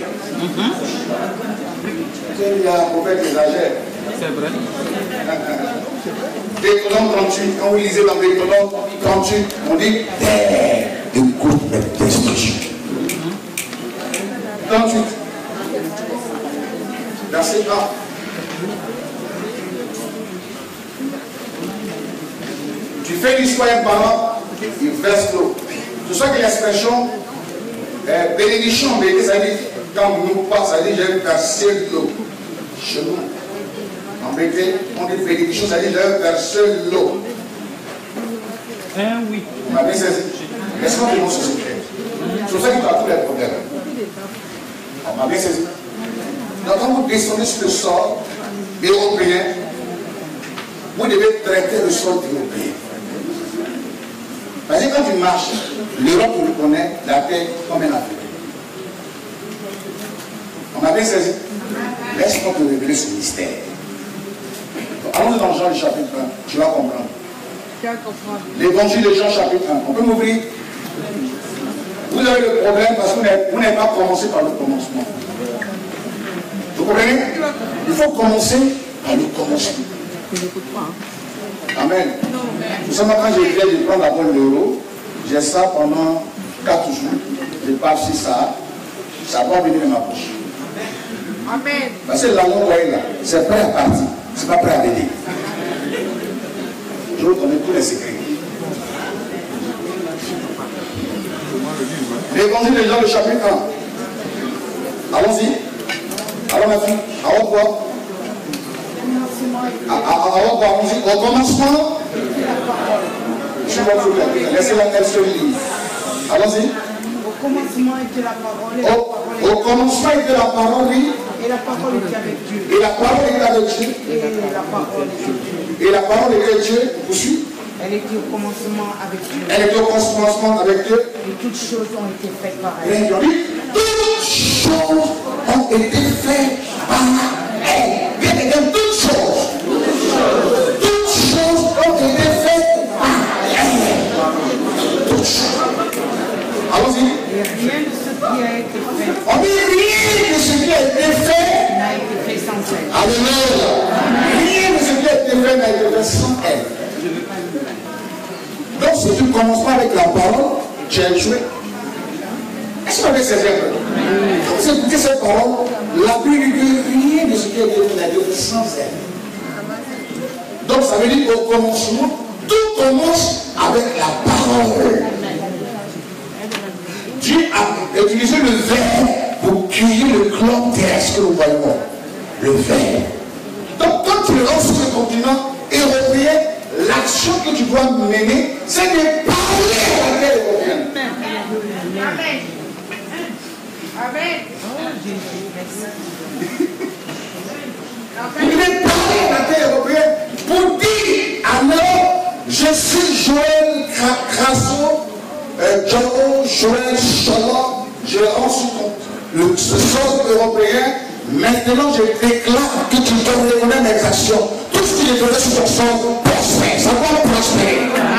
Il y a un prophète exagère. C'est vrai. Deutéronome 38, quand vous lisez dans Deutéronome 38, on dit terre, écoute mes destructions. 38, verset 1. Tu fais l'histoire un parent, il verse l'eau. C'est ça que l'expression bénédiction, mais ça dit, quand nous passe, ça dit j'ai versé l'eau. Chez nous. En vérité, on dit bénédiction, ça dit j'ai versé l'eau. Oui. On m'a bien saisi. Laisse-moi te montrer ce secret. C'est pour ça qu'il y a tous les problèmes. On m'a bien saisi. Donc quand vous descendez sur le sol européen, vous devez traiter le sol européen. Parce que quand tu marches, l'Europe reconnaît la terre comme un Afrique. On m'a bien saisi. Laisse-moi te révéler ce mystère. Allons dans Jean chapitre 1, tu vas comprendre. L'évangile de Jean chapitre 1. On peut m'ouvrir? Vous avez le problème parce que vous n'avez pas commencé par le commencement. Vous comprenez? Il faut commencer par le commencement. Amen. Vous savez, quand je viens de prendre la bonne l'euro, j'ai ça pendant 4 jours. Je pars sur ça. Ça va venir de ma bouche. Amen. Parce que là, vous voyez là, c'est prêt à partir. C'est pas prêt à venir. Je vous connais tous les secrets. L'évangile de Jean, le chapitre 1. Allons-y. Allons ma fille. À haute voix. Allons-y. Au commencement. Laissez-la elle se lire. Allons-y. Au commencement était la parole, et la parole Au commencement était la parole, oui. Et la parole était avec Dieu. Et la parole était avec Dieu. Et la parole était Dieu. Et la parole était Dieu. Poursuis. Elle était au commencement avec Dieu. Elle était au commencement avec Dieu. Et toutes choses ont été faites par elle. Et toutes choses ont été faites par elle. Bien évidemment, toutes choses. Toutes choses ont été faites par elle. Toutes choses. Allons-y. Et rien de ce qui a été fait On dit rien de ce qui a été fait n'a été fait sans elle. Alléluia. Rien de ce qui a été fait n'a été fait sans elle. Donc si tu ne commences pas avec la parole, tu as échoué. Est-ce que vous avez saisi un peu? Quand vous écoutez cette parole, la Bible dit que rien de ce qui a été fait n'a été fait sans elle. Donc ça veut dire qu'au commencement, tout commence avec la parole. Dieu a utilisé le verbe pour créer le globe terrestre que nous voyons. Le verbe. Donc quand tu rentres sur le continent européen, l'action que tu dois mener, c'est de parler à la terre européenne. Amen. Amen. Tu devais parler à la terre européenne pour dire alors, je suis Joël Crasso, Joël Chalot, je rends ce sol européen. Maintenant, je déclare que tu dois reconnaître mes actions. Tout ce qui est donné sur ton sol prospère. Ça va prospérer.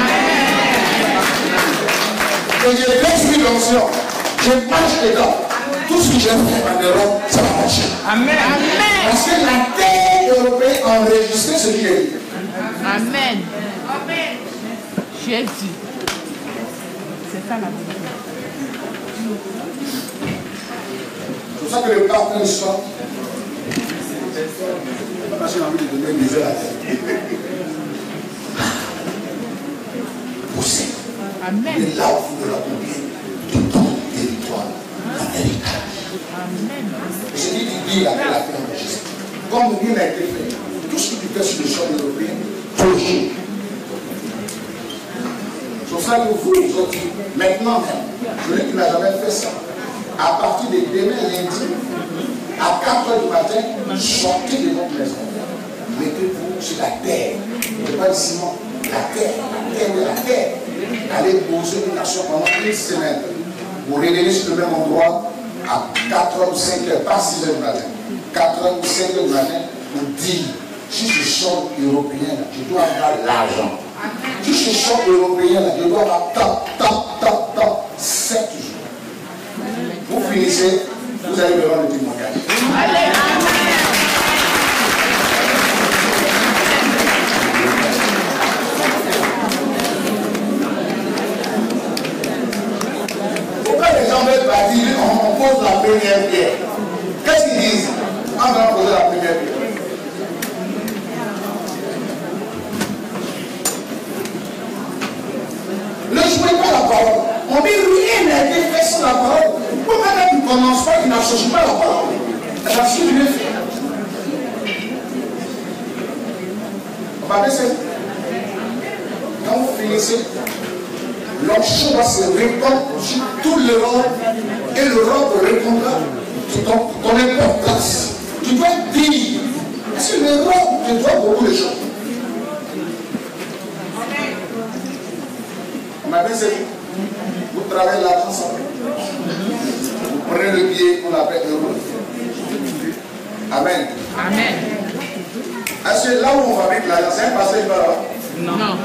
Et je laisse l'onction. Je marche dedans. Tout ce que j'ai fait en Europe, ça va marcher. Amen. Parce que la terre européenne a enregistré ce qui est dit. Amen. Amen. Jésus. C'est ça la vérité. C'est pour ça que le pape, quand il sort, parce qu'il a envie de donner une misère à la terre. Poussez. Amen. Et là où vous de la combien de ton territoire en héritage. Amen. Je dis qu'il dit après la paix enregistrée. Comme rien n'a été fait, tout ce que tu fais sur le sol européen, toujours. C'est pour ça que vous autres, maintenant même, celui qui n'a jamais fait ça, à partir de demain lundi, à 4h du matin, sortez de votre maison. Mettez-vous sur la terre. Ce n'est pas le ciment. La terre, la terre. Allez poser une nation pendant une semaine. Vous revenez sur le même endroit à 4h ou 5h, pas 6h du matin. 4h ou 5h du matin pour dire, si je sors européen, je dois avoir l'argent. Si je sors européen, je dois avoir top, 7 jours. Vous finissez, vous allez me rendre le témoignage. Pourquoi les gens veulent partir, on pose la première pierre? Qu'est-ce qu'ils disent? On va poser la première pierre. Ne jouez pas la parole. On dit rien n'a été fait sans la parole. Pourquoi quand tu ne commences pas, tu n'associes pas la parole? C'est ce que tu veux faire. On va baisser. Quand vous finissez, l'onction va se répandre sur tout l'Europe et l'Europe répondra sur ton importance. Tu dois dire, parce que l'Europe te doit beaucoup de choses. On m'a dit, vous travaillez l'argent ensemble. Vous prenez le billet qu'on appelle euro. Amen. Amen. Est-ce que là où on va mettre l'argent, c'est un passage par là? Non.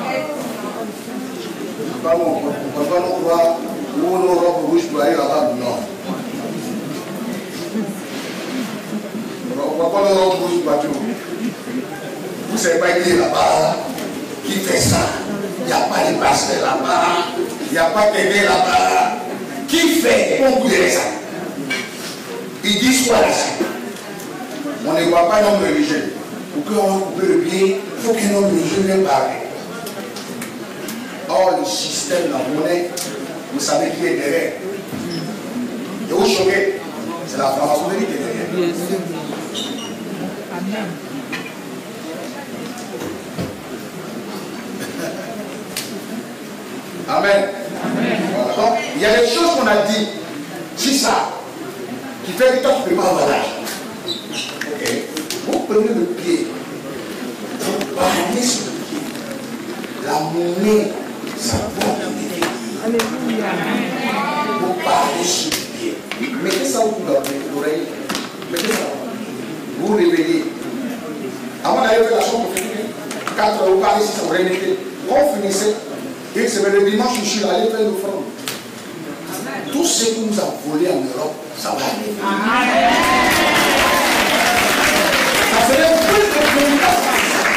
Pas bon, on va pas nous croire où nos robes rouges pour aller là-bas, non. On ne va pas nos robes rouges partout. Vous ne savez pas qui est là-bas, qui fait ça. Il n'y a pas de pasteur là-bas, il n'y a pas quelqu'un là-bas. Qui fait pour couper ça? Ils disent quoi là-dessus? On ne voit pas un homme religieux. Pour qu'on coupe le pied, il faut qu'un homme religieux vienne parler. Or, le système, la monnaie, vous savez qui est derrière. Et vous choquez, c'est la franc-maçonnerie qui est derrière. Amen. Amen. Amen. Voilà. Donc, il y a des choses qu'on a dit, c'est ça, qui fait que toi tu ne peux pas avoir l'argent. Ok? Vous prenez le pied, vous parlez sur le pied. La monnaie, ça porte des vies. Alléluia. Vous parlez sur le pied. Mettez ça au bout de l'oreille. Mettez ça. Vous réveillez. Avant d'aller faire la chambre prophétique, 4 heures, vous parlez si ça vous remettez. Quand vous finissez, et c'est le dimanche, je suis allé faire l'offrande. Tout ce que nous avons volé en Europe, ça va aller. Ça serait plus de communication.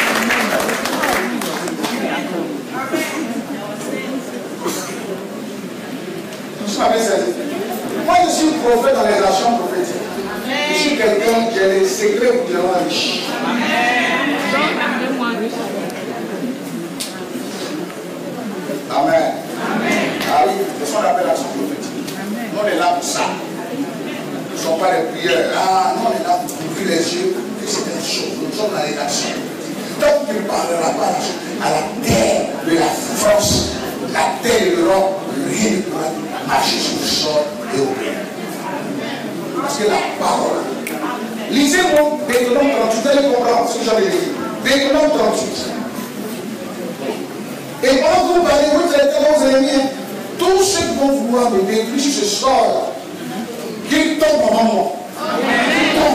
Moi, je suis prophète dans les relations prophétiques. Je suis quelqu'un qui a les secrets pour devenir riche. Amen. Ah oui, c'est ce qu'on appelle l'action prophétique. Nous, on est là pour ça. Ce ne sont pas les prières. Ah, nous, on est là pour ouvrir les yeux. Et c'est une chose. Nous sommes dans les actions. Donc, tu ne parleras pas à la terre de la France, la terre de l'Europe, rien ne pourra marcher sur le sol et au bien. Parce que la parole. Lisez-moi Deutéronome 38, vous allez comprendre ce que j'avais dit. Deutéronome 38. Et pendant que vous parlez, vous traitez vos ennemis. Tous ceux qui vont vouloir me détruire sur ce sol, qu'ils tombent avant moi. Qu'ils tombent.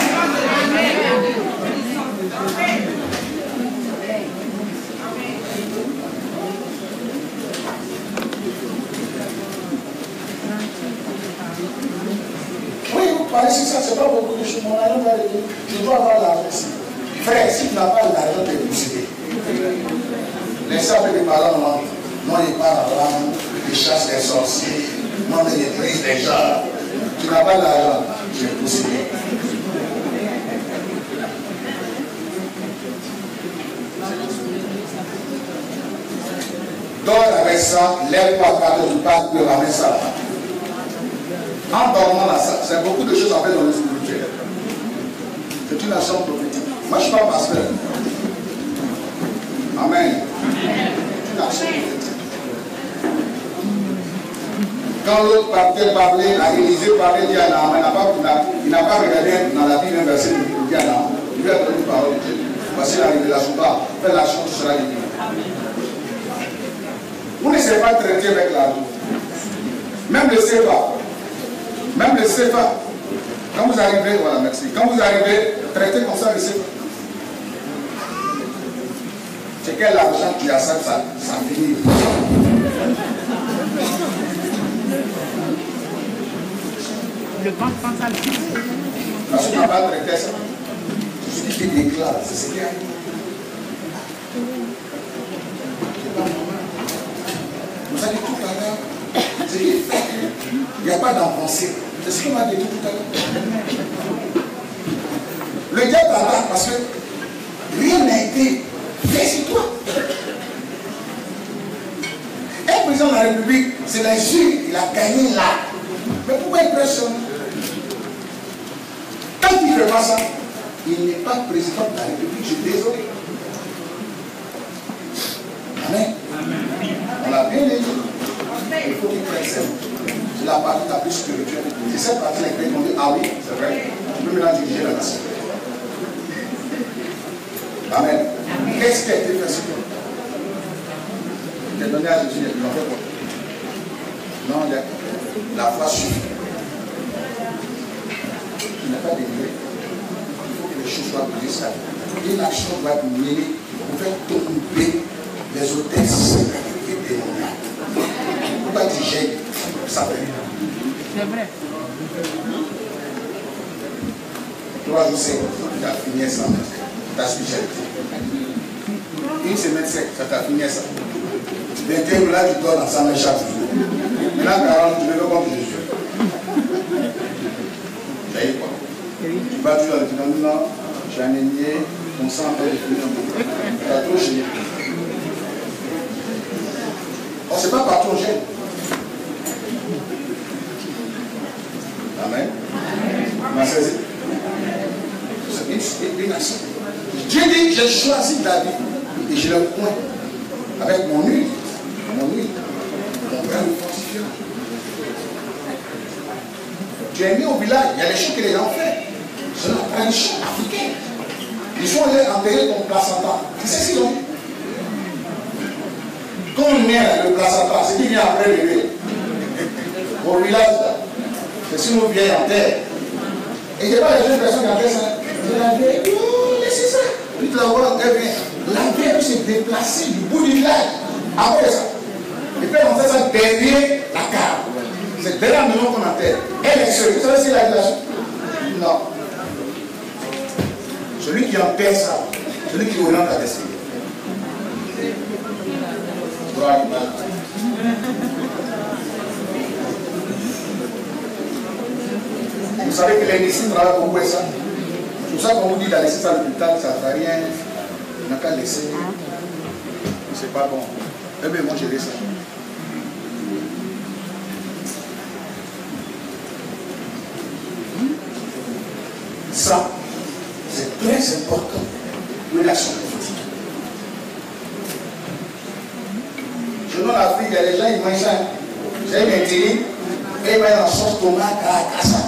Oui, vous parlez sur ça, c'est pas beaucoup de choses. Mon argent va aller. Je dois avoir l'argent ici. Frère, si tu n'as pas l'argent, tu es possédé. Laissez avec les parents, non, il parle là, il chasse les sorciers, non, il brise les gens. Tu n'as pas l'argent, tu es possédé. Dors avec ça, lève-toi quand tu parles, tu ramènes ça là. En dormant là, c'est beaucoup de choses à faire dans le spirituel. C'est une action prophétique. Moi, je ne suis pas pasteur. Amen. Une action prophétique. Quand l'autre partait parler, l'Élysée parlait, il dit à Naaman, il n'a pas regardé dans la Bible un verset, il dit à Naaman, il lui a donné une parole de Dieu. Voici la révélation, fais l'action, tu seras libre. Vous ne savez pas traiter avec l'argent. Même le CFA. Même le CFA. Quand vous arrivez, voilà, merci. Quand vous arrivez, traitez comme ça le CFA. C'est quel argent qui a ça finit. Le banque pense à le Parce qu'on n'a pas traité ça. C'est ce qui déclare, c'est ce qui arrive. C'est pas normal. Vous avez tout à l'heure. Il n'y a pas d'enfoncé. C'est ce qu'on m'a dit tout à l'heure. Le diable attaque parce que rien n'a été fait sur toi. Un président de la République, c'est l'insulte, il a gagné là. Mais pourquoi il pressionne? Quand il ne fait pas ça, il n'est pas président de la République, je suis désolé. Amen. On l'a bien dit. Il faut qu'il prenne ça. C'est la partie la plus spirituelle. C'est cette partie-là qui qu'on dit, ah oui, c'est vrai, tu peux maintenant diriger la nation. Amen. Qu'est-ce qui a été fait sur toi? Tu as donné à Jésus, il en fait quoi? Non, la foi suffit. Tu n'as pas délivré. Il faut que les choses soient prises. Une action doit être menée pour faire tomber les hôtesses et démoniaques. Pourquoi tu gênes? Ça fait. C'est vrai. Toi, je sais, tu as fini ça. Ta spécialité. Une semaine sec, ça t'a fini ça. 21 là, tu dors dans sa main chaque jour. Maintenant, 40, tu veux comme Jésus. Ça y est quoi? Tu vas dire, non, j'ai anémié, ton sang est défini un peu. Tu as trop gêné. On ne sait pas par ton gêne. Amen. On a saisi. C'est une action. Dieu dit, j'ai choisi David et je le point avec mon huile, mon grain de fortifiant. Tu es né au village, il y a des choses que les gens font. C'est la tradition africaine. Ils sont allés enterrer ton placenta. C'est ce qu'ils ont dit. Quand on est le placenta, c'est qui vient après le bébé. Au village, c'est si nous vieilles en terre. Et il n'y a pas les jeunes personnes qui enterrent ça. Je la vieille, oh, laissez ça. Puis tu la vois, elle vient. La vieille peut se déplacer du bout du village. Après ça. Et puis on fait ça derrière la cave. C'est derrière la maison qu'on enterre. Elle est seule. Vous savez si la village? Non. Celui qui enterre ça, celui qui oriente la destinée. Vous savez que les médecins travaillent beaucoup avec ça. C'est pour ça qu'on vous dit d'aller laisser ça à l'hôpital, ça ne fait rien. On n'a qu'à laisser. C'est pas bon. Eh bien, moi j'ai laissé ça. Ça, c'est très important. Relation prophétique. Je donne l'Afrique, il y a des gens, ils mangent ça. J'ai une intérim, et ils mangent en sauce tomate à casa.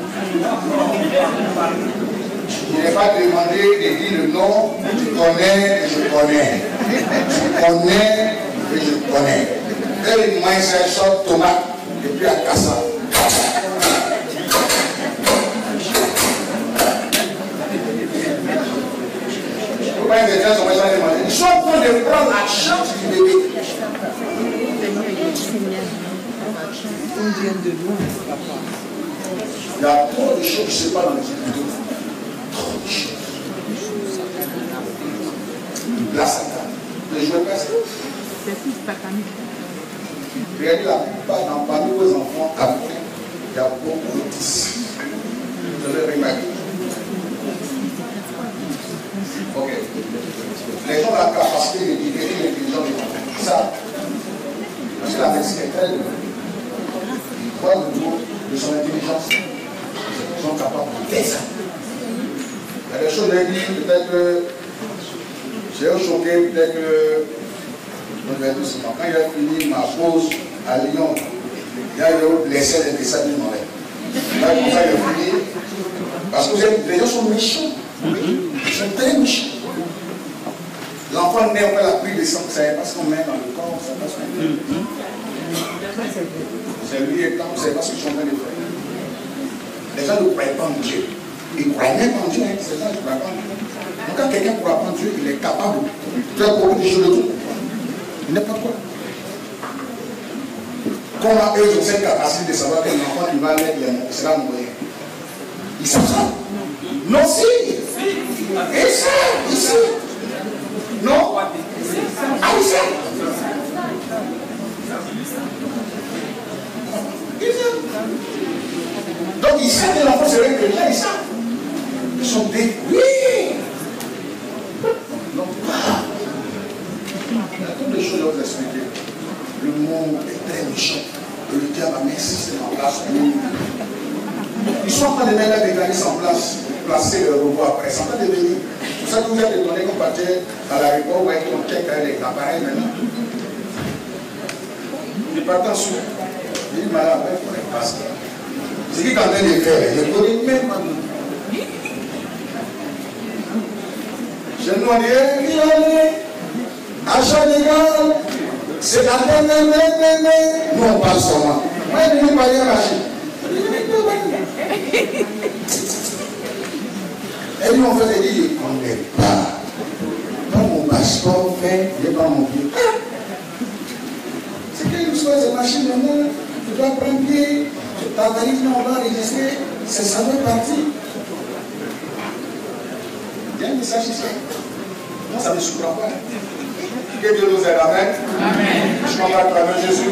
Je n'ai pas demandé de dire le nom, je connais et je connais. Je connais et je connais. Et ils mangent ça, sauce tomate, et puis à casa. Ils sont en train de prendre la chance du bébé. Il y a trop de choses qui se passent dans les hôpitaux. Trop de choses. La Satan. Les joueurs passent. Regardez la plupart parmi vos enfants africains, il y a beaucoup d'autisme. Vous avez remarqué. Ok. Les gens ont la capacité de libérer l'intelligence des enfants. Ça. Parce que la médecine est très développée. Ils croient au niveau de son intelligence. Ils sont capables de faire ça. Il y a des choses, j'ai dit, peut-être que j'ai choqué, peut-être que quand il a fini ma pause à Lyon, il y a eu blessé les dessins d'une oreille. Là, comme ça, il a fini. Parce que les gens sont méchants. Ils sont très méchants. L'enfant naît, on fait la pluie de sang, vous savez pas ce qu'on met dans le corps, ça passe pas. C'est lui et quand vous savez pas ce qu'ils sont en train de faire. Les gens ne croient pas en Dieu. Ils ne croient même pas en Dieu, hein. Ces gens ne croient pas en Dieu. Donc quand quelqu'un ne croit pas en Dieu, il est capable de faire beaucoup de choses de tout. Il n'est pas quoi. Comment eux ont cette capacité de savoir que l'enfant qui va naître, il sera mourir? Ils savent ça. Non, si. Et ça, ici. Non? Ah oui, ça. Donc ils savent que l'enfant serait chrétien, ils savent. Ils sont détruits. Non pas. Il y a toutes les choses à vous expliquer. Le monde est très méchant. Le diable a mis un système en place. Ils sont en train de mettre des mécanismes en place, placer le robot après. C'est en train de venir. C'est pour ça que vous êtes étonné qu'on partait à l'aéroport, vous voyez qu'on check l'appareil maintenant. Il n'est pas attention. Il dit, madame, il faut les passer. C'est qui est en train de faire? Je ne connais même pas. Je nous dis, il allait, achat légal, c'est la même. Nous on parle seulement. Moi, je ne vais pas y arracher. Et nous, on fait des dit, on n'est pas. Quand mon passeport fait, il n'est pas mon pied. C'est quelque chose, c'est machine maintenant. Tu dois prendre pied, ta valise, on va enregistrer, ça doit partir. Il y a un message ici. Moi, ça ne me surprend pas. Que Dieu nous aide, amen. Amen. Je m'en vais à travers Jésus.